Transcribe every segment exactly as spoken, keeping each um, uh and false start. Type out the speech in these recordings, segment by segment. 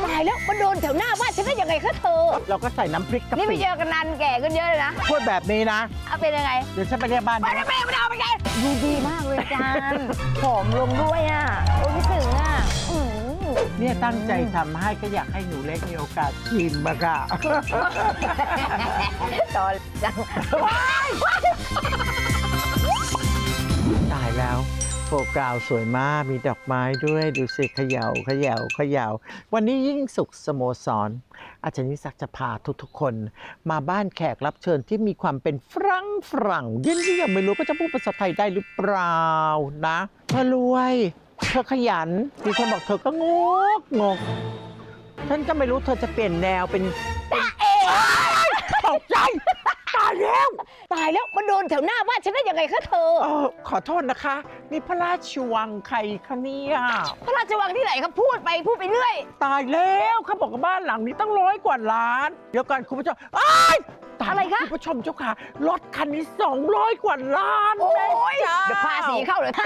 ตายแล้วมาโดนแถวหน้าบ้านฉันได้ยังไงคะเธอเราก็ใส่น้ำพริกกะปินี่ไม่เจอกันนานแก่กันเยอะเลยนะพูดแบบนี้นะเอาเป็นยังไงเดี๋ยวฉันไปเรียกบ้านไปไม่ไม่เอาไปไงดูดีมากเลยจานผอมลงด้วยอ่ะโอ้ไม่ถึงอ่ะเนี่ยตั้งใจทำให้ก็อยากให้หนูเล็กมีโอกาสชิมมาค่ะตอนจังตายแล้วโฟกราวสวยมากมีดอกไม้ด้วยดูสิเขย่าเขย่าเขย่าวันนี้ยิ่งสุขสโมสรอาจารย์นิสักจะพาทุกๆคนมาบ้านแขกรับเชิญที่มีความเป็นฝรั่งฝรั่งยิ่งที่ยังไม่รู้ก็จะพูดภาษาไทยได้หรือเปล่านะเธอรวยเธอขยันมีคนบอกเธอก็งกงกฉันก็ไม่รู้เธอจะเปลี่ยนแนวเป็นเอ๋ตกใจตายแล้วตายแล้วมาโดนแถวหน้าบ้านฉันได้ยังไงคะเธอเออขอโทษนะคะนี่พระราชวังใครคะเนี่ยพระราชวังที่ไหนครับพูดไปพูดไปเรื่อยตายแล้วเขาบอกว่าบ้านหลังนี้ตั้งร้อยกว่าล้านเดี๋ยวก่อนคุณผู้ชมอ้ายอะไรคะคุณผู้ชมเจ้าค่ะรถคันนี้สองร้อยกว่าล้านโอ้ยเดี๋ยวพาสีเข้าเลย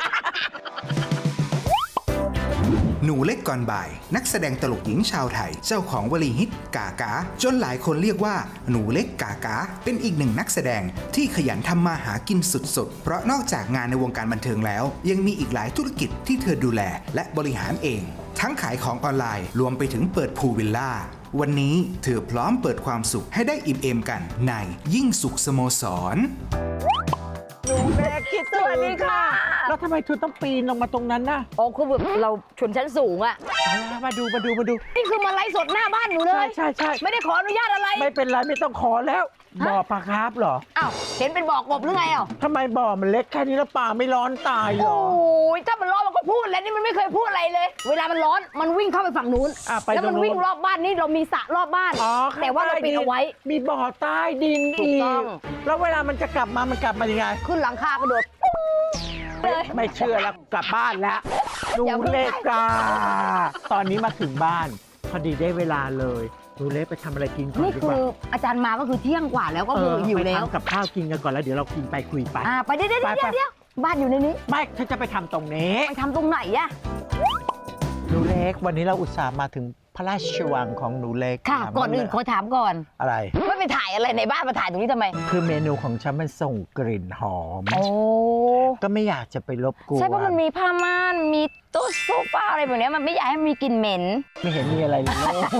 หนูเล็กก่อนบ่ายนักแสดงตลกหญิงชาวไทยเจ้าของวลีฮิตกากาจนหลายคนเรียกว่าหนูเล็กกากาเป็นอีกหนึ่งนักแสดงที่ขยันทำมาหากินสุดๆเพราะนอกจากงานในวงการบันเทิงแล้วยังมีอีกหลายธุรกิจที่เธอดูแลและบริหารเองทั้งขายของออนไลน์รวมไปถึงเปิดพูลวิลล่าวันนี้เธอพร้อมเปิดความสุขให้ได้อิ่มเอมกันในยิ่งสุขสโมสรหนูแม่คิดสวัสดีค่ะแล้วทำไมเธอต้องปีนลงมาตรงนั้นน่ะอ๋อคือแบบเราชนชั้นสูงอะมาดูมาดูมาดูนี่คือมาไลฟ์สดหน้าบ้านหนูเลยใช่ใช่ไม่ได้ขออนุญาตอะไรไม่เป็นไรไม่ต้องขอแล้วบ่อปลาคาร์ฟเหรออ้าวเห็นเป็นบ่อกบหรือไงอ่ะทำไมบ่อมันเล็กแค่นี้แล้วปลาไม่ร้อนตายหรอโอ้ยถ้ามันร้อนมันก็พูดแล้วนี่มันไม่เคยพูดอะไรเลยเวลามันร้อนมันวิ่งเข้าไปฝั่งนู้นแล้วมันวิ่งรอบบ้านนี่เรามีสระรอบบ้านแต่ว่าเราปิดเอาไว้มีบ่อใต้ดินอีกแล้วเวลามันจะกลับมามันกลับมายังไงขึ้นหลังคากระโดดไม่เชื่อแล้วกลับบ้านแล้วดูเลกาตอนนี้มาถึงบ้านพอดีได้เวลาเลยดูเล็กไปทำอะไรกินก่อนนี่คืออาจารย์มาก็คือเที่ยงกว่าแล้วก็คือหิวแล้วไปทำกับข้าวกินกันก่อนแล้วเดี๋ยวเรากินไปคุยไปอ่าไปเดี๋ยวเดี๋ยวเดี๋ยวบ้านอยู่ในนี้ไม่เธอจะไปทำตรงนี้ไปทำตรงไหนอะหนูเล็กวันนี้เราอุตส่าห์มาถึงพระราชวังของหนูเล็กค่ะก่อนอื่นขอถามก่อนอะไรไม่ไปถ่ายอะไรในบ้านมาถ่ายตรงนี้ทำไมคือเมนูของฉันมันส่งกลิ่นหอมโอ้ก็ไม่อยากจะไปรบกวนใช่เพราะมันมีผ้าม่านมีโต๊ะโซฟาอะไรแบบนี้มันไม่อยากให้มีกลิ่นเหม็นไม่เห็นมีอะไรเลย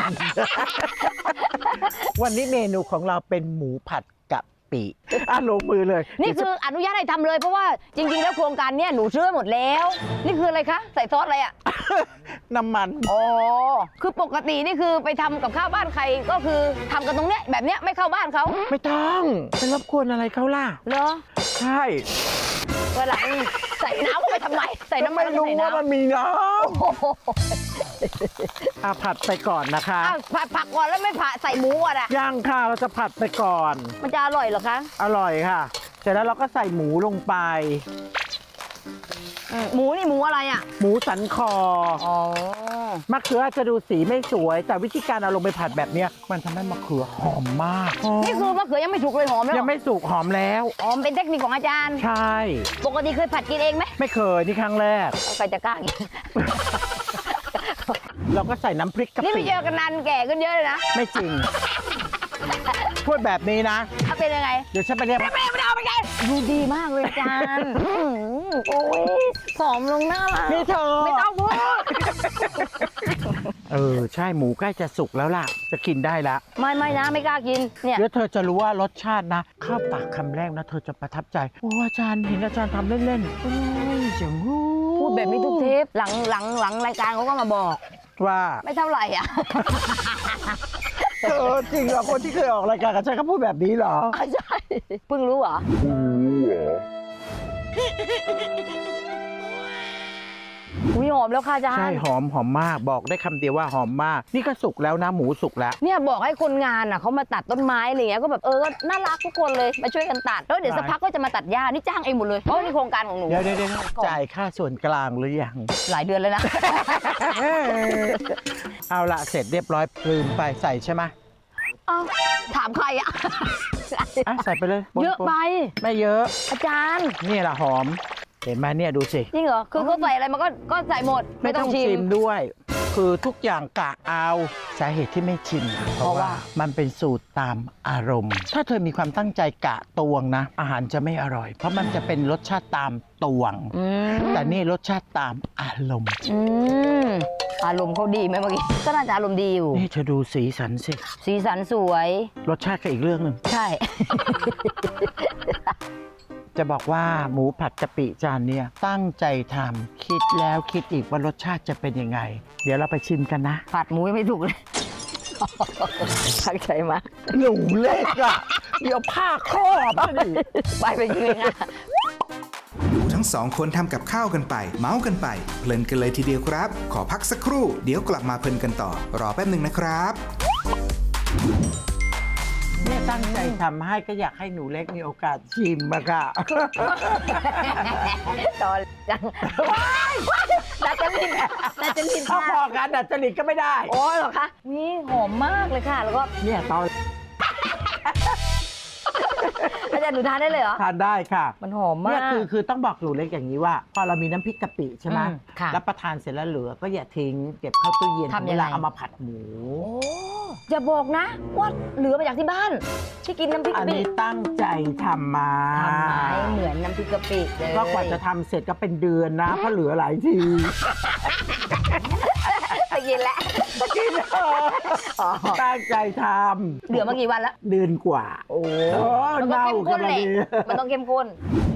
วันนี้เมนูของเราเป็นหมูผัดกะปิอ่ะลงมือเลยนี่คืออนุญาตให้ทำเลยเพราะว่าจริงๆแล้วโครงการเนี้ยหนูซื้อหมดแล้วนี่คืออะไรคะใส่ซอสอะไรอ่ะน้ำมันอ๋อคือปกตินี่คือไปทำกับข้าวบ้านใครก็คือทำกันตรงเนี้ยแบบเนี้ยไม่เข้าบ้านเขาไม่ต้องไปรบกวนอะไรเขาล่ะเหรอใช่เวลาใส่น้ำเข้าไปทำไมใส่น้ำมันรู้ว่ามันมีน้ำอ่ะผัดไปก่อนนะคะผัดผักก่อนแล้วไม่ผัดใส่หมูก่อนอ่ะย่างค่ะเราจะผัดไปก่อนมันจะอร่อยเหรอคะอร่อยค่ะเสร็จแล้วเราก็ใส่หมูลงไปหมูนี่หมูอะไรอ่ะหมูสันคออ๋อมะเขือจะดูสีไม่สวยแต่วิธีการเอาลงไปผัดแบบนี้มันทำให้มะเขือหอมมากนี่คือมะเขือยังไม่สุกเลยหอมแล้วยังไม่สุกหอมแล้วอ๋อเป็นเทคนิคของอาจารย์ใช่ปกติเคยผัดกินเองไหมไม่เคยนี่ครั้งแรกใครจะกล้ากินเราก็ใส่น้ำพริกกะปินี่ไม่เจอกันนานแก่กันเยอะเลยนะไม่จริงพูดแบบนี้นะเอาเป็นยังไงเดี๋ยวฉันไปเรียกไม่ไม่ไม่เอาไปไงดูดีมากเลยอาจารย์โอ้ยผอมลงหน้าละนี่เธอไม่ต้องพูดเออใช่หมูใกล้จะสุกแล้วล่ะจะกินได้ละไม่ไม่นะไม่กล้ากินเนี่ยเดี๋ยวเธอจะรู้ว่ารสชาตินะข้าวปากคำแรกนะเธอจะประทับใจโอ้อาจารย์เห็นอาจารย์ทำเล่นๆโอ้ยจังหูพูดแบบนี้ทุกเทปหลังหลังหลังรายการเขาก็มาบอกว่าไม่เท่าไหร่อ่ะเออจริงเหรอคนที่เคยออกรายการกับฉันเขาพูดแบบนี้เหรอใช่เพิ่งรู้เหรออุ้ยหอมแล้วค่ะอาจารย์ใช่หอมหอมมากบอกได้คำเดียวว่าหอมมากนี่ก็สุกแล้วนะหมูสุกแล้วเนี่ยบอกให้คนงานอ่ะเขามาตัดต้นไม้อะไรเงี้ยก็แบบเออน่ารักทุกคนเลยมาช่วยกันตัดแล้วเดี๋ยวสักพักก็จะมาตัดหญ้านี่จ้างเองหมดเลยเพราะนี่โครงการของหนูเดี๋ยวเดี๋ยวจ่ายค่าส่วนกลางหรือยังหลายเดือนเลยนะเอาละเสร็จเรียบร้อยลืมไปใส่ใช่ไหมอ้าวถามใครอ่ะใส่ไปเลยเยอะไปไม่เยอะอาจารย์นี่แหละหอมเห็นไหมเนี่ยดูสิจริงเหรอคือเขาใส่อะไรมันก็ก็ใส่หมดไม่ต้องชิมด้วยคือทุกอย่างกะเอาสาเหตุที่ไม่ชิมเพราะว่ามันเป็นสูตรตามอารมณ์ ถ้าเธอมีความตั้งใจกะตวงนะอาหารจะไม่อร่อย เพราะมันจะเป็นรสชาติตามตวงแต่นี่รสชาติตามอารมณ์อืมอารมณ์เขาดีไหมเมื่อกี้ก็น่าจะอารมณ์ดีอยู่นี่เธอดูสีสันสิสีสันสวยรสชาติก็อีกเรื่องหนึ่งใช่ จะบอกว่าหมูผัดกะปิจานเนี่ยตั้งใจทำคิดแล้วคิดอีกว่ารสชาติจะเป็นยังไงเดี๋ยวเราไปชิมกันนะผัดหมูยังไม่ถูกเลยตั้งใจมากหนูเล็กอะเดี๋ยวผ้าครอบดิไปเป็นยังไงอะดูทั้งสองคนทำกับข้าวกันไปเมาส์กันไปเพลินกันเลยทีเดียวครับขอพักสักครู่เดี๋ยวกลับมาเพลินกันต่อรอแป๊บหนึ่งนะครับเนี่ยตั้งใจทำให้ก็อยากให้หนูเล็กมีโอกาสชิมอะค่ะตอนจังดัดจริตดัดจริตเขาพอกันดัดจริตก็ไม่ได้โอ้ยเหรอคะนี่หอมมากเลยค่ะแล้วก็เนี่ยตอนอาจารย์หนูทานได้เลยเหรอทานได้ค่ะมันหอมมากเนี่ยคือคือต้องบอกหนูเล็กอย่างนี้ว่าพอเรามีน้ำพริกกะปิใช่ไหมรับประทานเสร็จแล้วเหลือก็อย่าทิ้งเก็บเข้าตู้เย็นเวลาเอามาผัดหมูอย่าบอกนะว่าเหลือมาจากที่บ้านที่กินน้ำพริกกะปิอันนี้ตั้งใจทำมาทำมาเหมือนน้ำพริกกะปิเลยก็กว่าจะทำเสร็จก็เป็นเดือนนะเพราะเหลือหลายทีไปกินแล้วกินตั้งใจทำเหลือมากี่วันแล้วเดือนกว่าโอ้มันต้องเข้มข้นเลยมันต้องเข้มข้น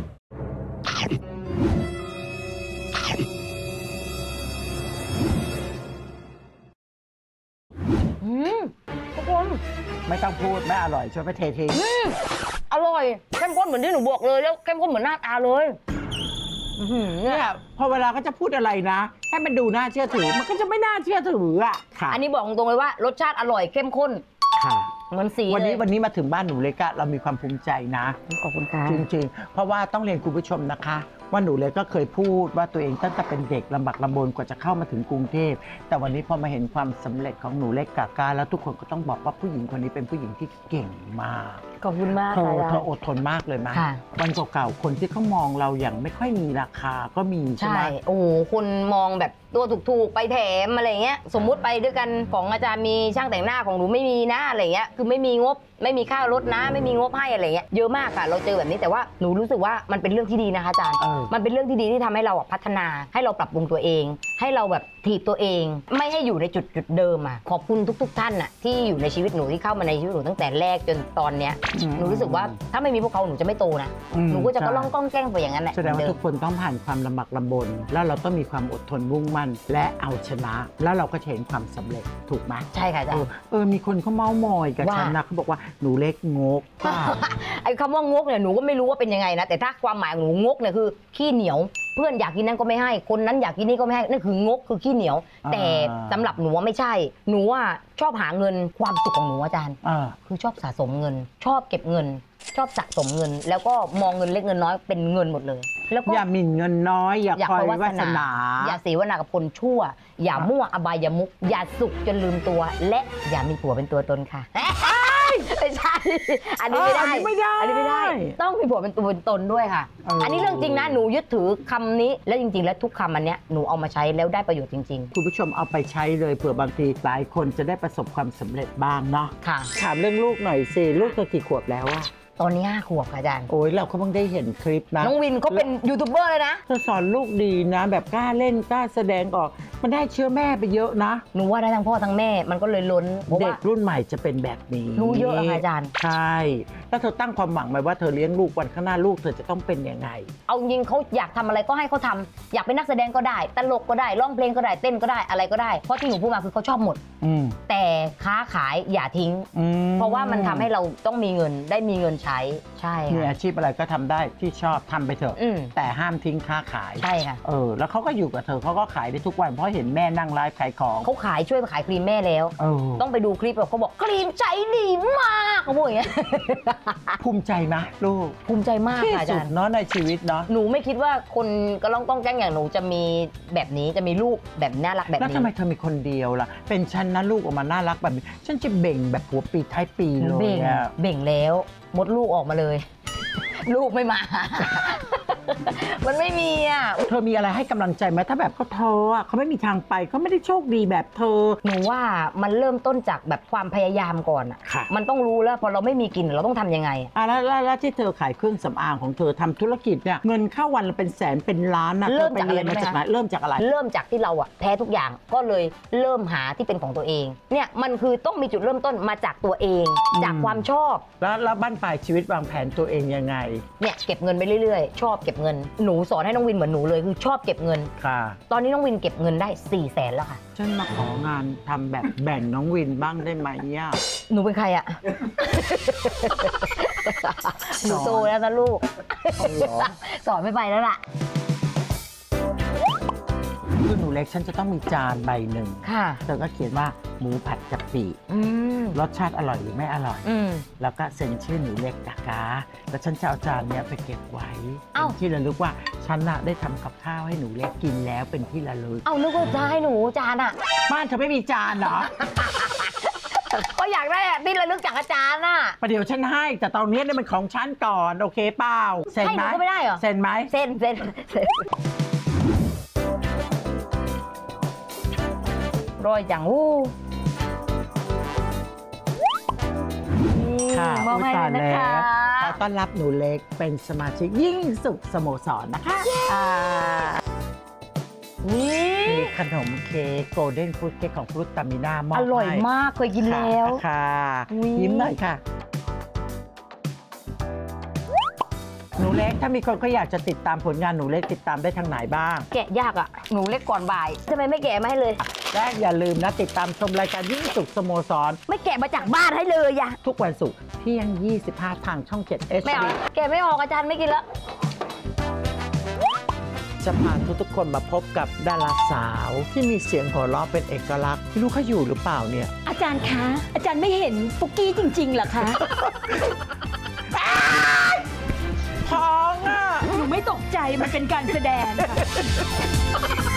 อืมทุกคนไม่ต้องพูดไม่อร่อยช่วยไปเททิ้งอร่อยเข้มข้นเหมือนที่หนูบอกเลยแล้วเข้มข้นเหมือนหน้าตาเลยเนี่ยพอเวลาก็จะพูดอะไรนะให้มันดูน่าเชื่อถือมันก็จะไม่น่าเชื่อถืออ่ะค่ะอันนี้บอกตรงเลยว่ารสชาติอร่อยเข้มข้นค่ะเหมือนสีวันนี้วันนี้มาถึงบ้านหนูเล็กอะเรามีความภูมิใจนะขอบคุณค่ะจริงๆเพราะว่าต้องเรียนคุณผู้ชมนะคะว่าหนูเล็กก็เคยพูดว่าตัวเองตั้งแต่เป็นเด็กลำบากลำบนกว่าจะเข้ามาถึงกรุงเทพแต่วันนี้พอมาเห็นความสำเร็จของหนูเล็กกากาแล้วทุกคนก็ต้องบอกว่าผู้หญิงคนนี้เป็นผู้หญิงที่เก่งมากขอบคุณมากเธอเธออดทนมากเลยมั้ยวันเก่าๆคนที่เขามองเราอย่างไม่ค่อยมีราคาก็มีใช่ไหมโอ้โหคนมองแบบตัวถูกๆไปแถมอะไรเงี้ยสมมุติไปด้วยกันของอาจารย์มีช่างแต่งหน้าของหนูไม่มีนะอะไรเงี้ยคือไม่มีงบไม่มีค่ารถนะไม่มีงบให้อะไรเงี้ยเยอะมากค่ะเราเจอแบบนี้แต่ว่าหนูรู้สึกว่ามันเป็นเรื่องที่ดีนะคะอาจารย์มันเป็นเรื่องที่ดีที่ทำให้เราพัฒนาให้เราปรับปรุงตัวเองให้เราแบบถีบตัวเองไม่ให้อยู่ในจุดจุดเดิมอ่ะขอบคุณทุกๆท่านอ่ะที่อยู่ในชีวิตหนูที่เข้ามาในชีวิตหนูตั้งแต่แรกจนตอนเนี้ยหนูรู้สึกว่าถ้าไม่มีพวกเขาหนูจะไม่โตนะหนูก็จะก็ล่องก้องแกล้งไปอย่างนั้นแหละแสดงว่าทุกคนต้องผ่านความลำบากลำบนแล้วเราต้องมีความอดทนมุ่งมั่นและเอาชนะแล้วเราก็เห็นความสำเร็จถูกไหมใช่ค่ะอาจารย์เออมีคนเขาเมามอยกับฉันนะเขาบอกว่าหนูเล็กงกไอ้คำว่างกเนี่ยหนูก็ไม่รู้ว่าเป็นยังไงนะแต่ถ้าความหมายของหนูงกเนี่ยคือขี้เหนียวเพื่อนอยากกินนั้นก็ไม่ให้คนนั้นอยากกินนี่ก็ไม่ให้นั่นคืองกคือขี้เหนียวแต่สำหรับหนูว่าไม่ใช่หนูว่าชอบหาเงินความสุขของหนูอาจารย์คือชอบสะสมเงินชอบเก็บเงินชอบสะสมเงินแล้วก็มองเงินเล็กเงินน้อยเป็นเงินหมดเลยแล้วก็อย่าหมิ่นเงินน้อยอย่าคอยวาสนาอย่าเสวนากับคนชั่วอย่ามั่วอบายมุกอย่าสุขจนลืมตัวและอย่ามีผัวเป็นตัวตนค่ะไม่ใช่อันนี้ไม่ได้อันนี้ไม่ได้ต้องมีผัวเป็นตัวเป็นตนด้วยค่ะอันนี้เรื่องจริงนะหนูยึดถือคำนี้แล้วจริงๆแล้วทุกคำอันเนี้ยหนูเอามาใช้แล้วได้ประโยชน์จริงๆคุณผู้ชมเอาไปใช้เลยเผื่อบางทีหลายคนจะได้ประสบความสำเร็จบ้างเนาะค่ะถามเรื่องลูกหน่อยสิลูกเธอกี่ขวบแล้วอะตอนนี้ห้าขวบค่ะอาจารย์โอ้ยเราก็เพิ่งได้เห็นคลิปนะน้องวินเขาเป็นยูทูบเบอร์เลยนะเธอสอนลูกดีนะแบบกล้าเล่นกล้าแสดงออกมันได้เชื้อแม่ไปเยอะนะหนูว่าได้ทั้งพ่อทั้งแม่มันก็เลยล้นเด็กรุ่นใหม่จะเป็นแบบนี้รู้เยอะค่ะอาจารย์ใช่แล้วเธอตั้งความหวังไหมว่าเธอเลี้ยงลูกวันข้างหน้าลูกเธอจะต้องเป็นยังไงเอาจริงเขาอยากทำอะไรก็ให้เขาทำอยากเป็นนักแสดงก็ได้ตลกก็ได้ร้องเพลงก็ได้เต้นก็ได้อะไรก็ได้เพราะที่หนูพูดมาคือเขาชอบหมดแต่ค้าขายอย่าทิ้งเพราะว่ามันทำให้เราต้องมีเงินได้มีเงินใช้ใช่มีอาชีพอะไรก็ทำได้ที่ชอบทำไปเถอะแต่ห้ามทิ้งค้าขายใช่ค่ะเออแล้วเขาก็อยู่กับเธอเขาก็ขายได้ทุกวันเพราะเห็นแม่นั่งไลฟ์ขายของเขาขายช่วยขายครีมแม่แล้วต้องไปดูคลิปแบบเขาบอกครีมใจดีมากเขาบอกอย่างเงี้ยภูมิใจไหมลูกภูมิใจมากอาจารย์เนาะในชีวิตเนาะหนูไม่คิดว่าคนก็ต้องต้องแกล้งอย่างหนูจะมีแบบนี้จะมีลูกแบบน่ารักแบบนี้แล้วทำไมเธอมีคนเดียวล่ะเป็นฉันนะลูกออกมาน่ารักแบบนี้ฉันจะเบ่งแบบหัวปีท้ายปีเลยเบ่งเบ่งแล้วมดลูกออกมาเลยลูกไม่มามันไม่มีอ่ะเธอมีอะไรให้กำลังใจไหมถ้าแบบเขาท้ออะเขาไม่มีทางไปเขาไม่ได้โชคดีแบบเธอหนูว่ามันเริ่มต้นจากแบบความพยายามก่อนอ่ะค่ะมันต้องรู้แล้วพอเราไม่มีกินเราต้องทำยังไงอ่ะแล้วแล้วแล้วที่เธอขายเครื่องสำอางของเธอทำธุรกิจเนี่ยเงินเข้าวันละเป็นแสนเป็นล้านนะเริ่มธอไปจากอะไรเรียนมารู้ไหมจากไหนคะเริ่มจากอะไรเริ่มจากที่เราอะแพ้ทุกอย่างก็เลยเริ่มหาที่เป็นของตัวเองเนี่ยมันคือต้องมีจุดเริ่มต้นมาจากตัวเองอืมจากความชอบแล้วแล้วบ้านปลายชีวิตวางแผนตัวเองยังไงเนี่ยเก็บเงินไปเรื่อยๆ ชอบเก็บเงินหนูสอนให้น้องวินเหมือนหนูเลยคือชอบเก็บเงินค่ะตอนนี้น้องวินเก็บเงินได้สี่แสนแล้วค่ะฉันมาของานทำแบบแบ่งน้องวินบ้างได้ไหมเนี่ยหนูเป็นใครอะหนูโตแล้วนะลูกเอาเหรอสอนไม่ไปแล้วล่ะคือหนูเล็กฉันจะต้องมีจานใบหนึ่งค่ะเธอก็เขียนว่าหมูผัดกะปิอืมรสชาติอร่อยหรือไม่อร่อยอืมแล้วก็เซ็นชื่อหนูเล็กกากาแล้วฉันจะเอาจานเนี้ยไปเก็บไว้เอ้าเป็นที่ระลึกว่าฉันน่ะได้ทำกับข้าวให้หนูเล็กกินแล้วเป็นที่ระลึกเอานึกว่าจะให้หนูจานอะบ้านเธอไม่มีจานเหรอก็อยากได้อะที่ระลึกจากอาจารย์น่ะประเดี๋ยวฉันให้ แต่ตอนนี้เนี่ยมันของฉันก่อน โอเคเปล่าเซ็นให้หไหมนูก็ไม่ได้เหรอเซ็นไหมเส้นเส้นเส้นร้อยจังวู้ค่ะมอบให้เลยนะคะขอต้อนรับหนูเล็กเป็นสมาชิกยิ่งสุขสโมสรนะคะอ่านี่มีขนมเค้กโกลเด้นฟรุตเค้กของฟรุตตามิน่ามอบอให้ร่อยมากเคยกินแล้วค่ะอุ๊ยยิ้มหน่อยค่ะ หนูเล็กถ้ามีคนเขาอยากจะติดตามผลงานหนูเล็กติดตามได้ทางไหนบ้างแกะยากอ่ะ หนูเล็กก่อนบ่ายทำไมไม่แกะมาให้เลยและอย่าลืมนะติดตามชมรายการยิ่งสุขสโมสรไม่แกะมาจากบ้านให้เลยอะทุกวันศุกร์เที่ยงยี่สิบห้าทางช่องเจ็ด เอชไม่เอาดีแกะไม่ออกอาจารย์ไม่กินแล้วจะพาทุกๆคนมาพบกับดาราสาวที่มีเสียงหัวเราะเป็นเอกลักษณ์ไม่รู้เขาอยู่หรือเปล่าเนี่ยอาจารย์คะ อาจารย์ไม่เห็นปุกกี้จริงๆเหรอคะท้องอ่ะหนูไม่ตกใจ มันเป็นการแสดงค่ะ